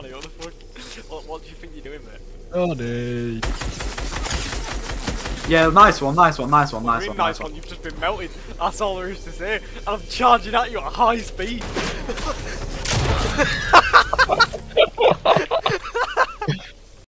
Johnny, what the fuck? What do you think you're doing, mate? Johnny. Yeah, nice one, nice one, nice one, Well, nice really one, nice nice one. You've just been melted. That's all there is to say. And I'm charging at you at high speed.